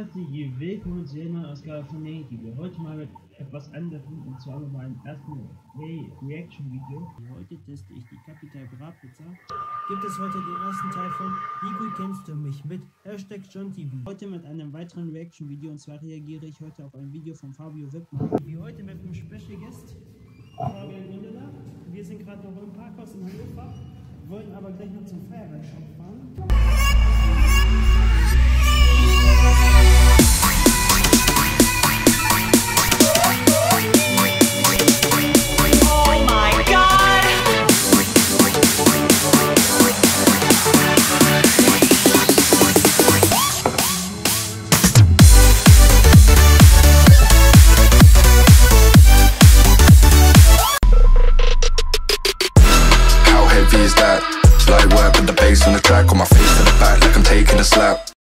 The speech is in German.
herzlich willkommen zu einer neuen Ausgabe von Video. Heute mal mit etwas anderem, und zwar mit meinem ersten Reaction-Video. Heute teste ich die Capital Bra Pizza. Gibt es heute den ersten Teil von Wie gut kennst du mich mit #JohnTV. Heute mit einem weiteren Reaction-Video, und zwar reagiere ich heute auf ein Video von Fabio Wittmann. Wie heute mit einem Special Guest, Fabian Gundeler. Wir sind gerade noch im Parkhaus in Hannover, wollten aber gleich noch zum Feuerwehrshop fahren. Is that light work with the bass on the track, on my face to the back like I'm taking a slap.